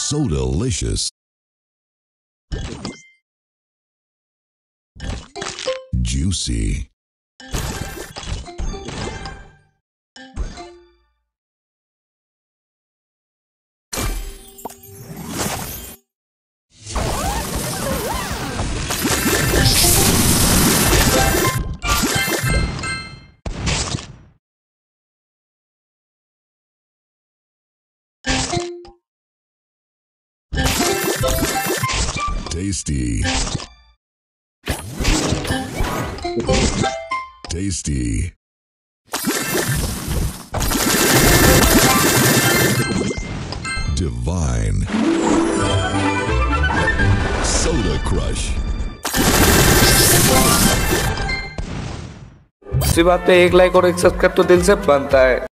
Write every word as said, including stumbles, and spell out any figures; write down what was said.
So delicious. Juicy. Tasty. Tasty. Divine. Soda Crush. इसी बात पे एक लाइक और एक सब्सक्राइब तो दिल से बनता है।